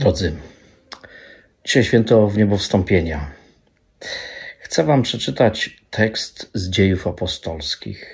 Drodzy, dzisiaj święto Wniebowstąpienia. Chcę wam przeczytać tekst z Dziejów Apostolskich.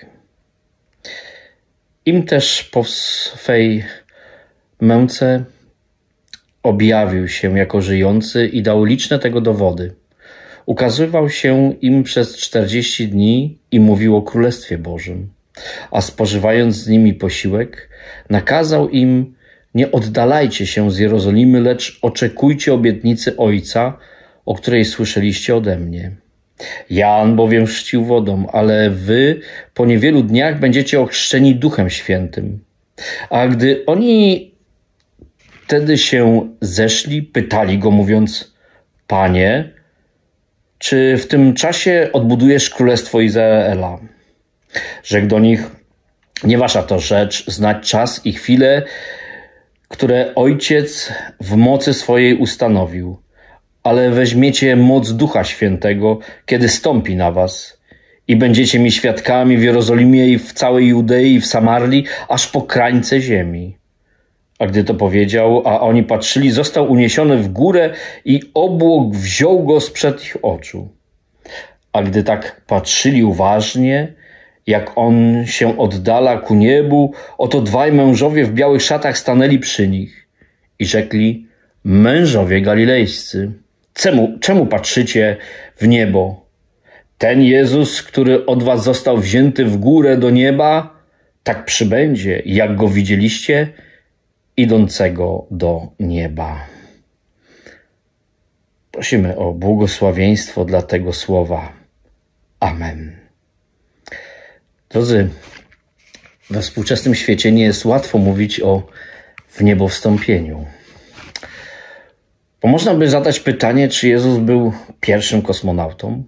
Im też po swej męce objawił się jako żyjący i dał liczne tego dowody. Ukazywał się im przez 40 dni i mówił o Królestwie Bożym. A spożywając z nimi posiłek, nakazał im: nie oddalajcie się z Jerozolimy, lecz oczekujcie obietnicy Ojca, o której słyszeliście ode mnie. Jan bowiem chrzcił wodą, ale wy po niewielu dniach będziecie ochrzczeni Duchem Świętym. A gdy oni wtedy się zeszli, pytali go, mówiąc: Panie, czy w tym czasie odbudujesz Królestwo Izraela? Rzekł do nich: nie wasza to rzecz znać czas i chwilę, które Ojciec w mocy swojej ustanowił, ale weźmiecie moc Ducha Świętego, kiedy stąpi na was, i będziecie mi świadkami w Jerozolimie i w całej Judei i w Samarii, aż po krańce ziemi. A gdy to powiedział, a oni patrzyli, został uniesiony w górę i obłok wziął go sprzed ich oczu. A gdy tak patrzyli uważnie, jak on się oddala ku niebu, oto dwaj mężowie w białych szatach stanęli przy nich i rzekli: mężowie galilejscy, czemu patrzycie w niebo? Ten Jezus, który od was został wzięty w górę do nieba, tak przybędzie, jak go widzieliście, idącego do nieba. Prosimy o błogosławieństwo dla tego słowa. Amen. Drodzy, we współczesnym świecie nie jest łatwo mówić o wniebowstąpieniu. Bo można by zadać pytanie, czy Jezus był pierwszym kosmonautą?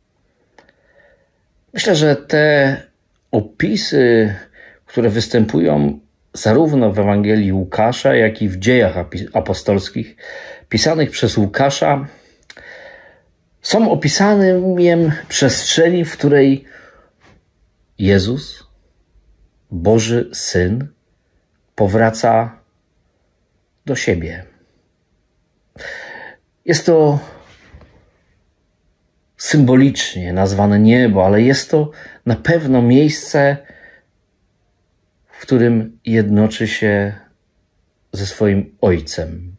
Myślę, że te opisy, które występują zarówno w Ewangelii Łukasza, jak i w Dziejach Apostolskich, pisanych przez Łukasza, są opisaniem przestrzeni, w której Jezus, Boży Syn, powraca do siebie. Jest to symbolicznie nazwane niebo, ale jest to na pewno miejsce, w którym jednoczy się ze swoim Ojcem.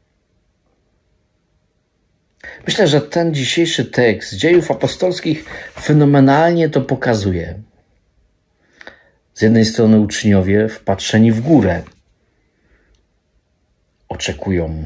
Myślę, że ten dzisiejszy tekst Dziejów Apostolskich fenomenalnie to pokazuje. Z jednej strony uczniowie, wpatrzeni w górę, oczekują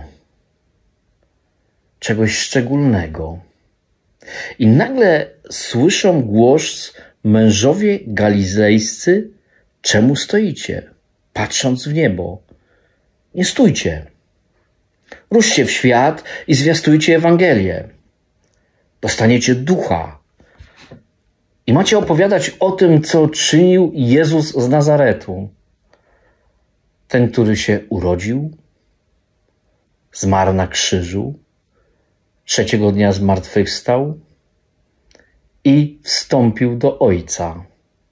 czegoś szczególnego. I nagle słyszą głos: mężowie galilejscy, czemu stoicie, patrząc w niebo? Nie stójcie. Ruszcie w świat i zwiastujcie Ewangelię. Dostaniecie ducha. I macie opowiadać o tym, co czynił Jezus z Nazaretu. Ten, który się urodził, zmarł na krzyżu, trzeciego dnia zmartwychwstał i wstąpił do Ojca.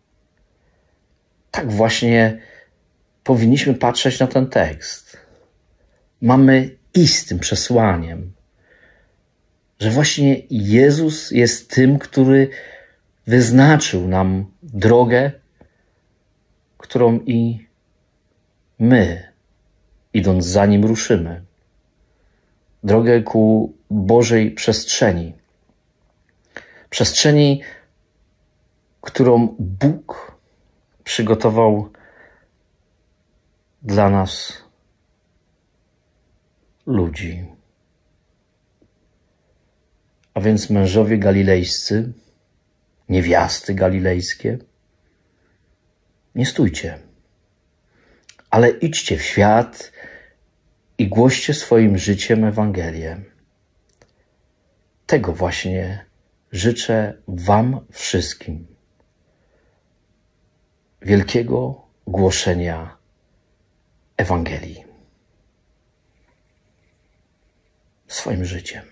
Tak właśnie powinniśmy patrzeć na ten tekst. Mamy iść z tym przesłaniem, że właśnie Jezus jest tym, który wyznaczył nam drogę, którą i my, idąc za Nim, ruszymy. Drogę ku Bożej przestrzeni. Przestrzeni, którą Bóg przygotował dla nas, ludzi. A więc mężowie galilejscy, niewiasty galilejskie, nie stójcie, ale idźcie w świat i głoście swoim życiem Ewangelię. Tego właśnie życzę wam wszystkim. Wielkiego głoszenia Ewangelii swoim życiem.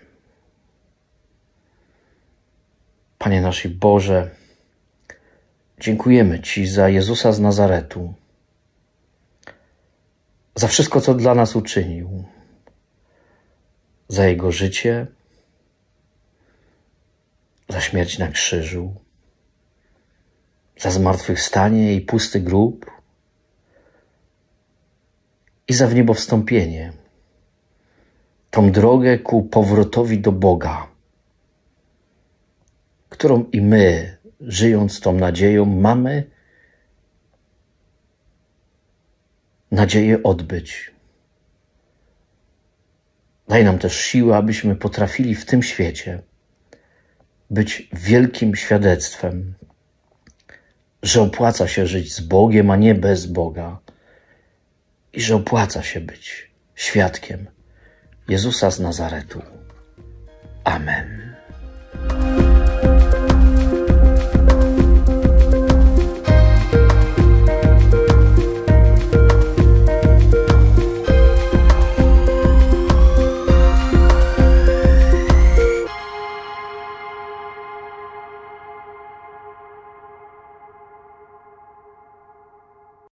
Panie nasz i Boże, dziękujemy Ci za Jezusa z Nazaretu, za wszystko, co dla nas uczynił. za Jego życie, za śmierć na krzyżu, za zmartwychwstanie i pusty grób i za wniebowstąpienie, tą drogę ku powrotowi do Boga, którą i my, żyjąc tą nadzieją, mamy nadzieję odbyć. Daj nam też siłę, abyśmy potrafili w tym świecie być wielkim świadectwem, że opłaca się żyć z Bogiem, a nie bez Boga i że opłaca się być świadkiem Jezusa z Nazaretu. Amen.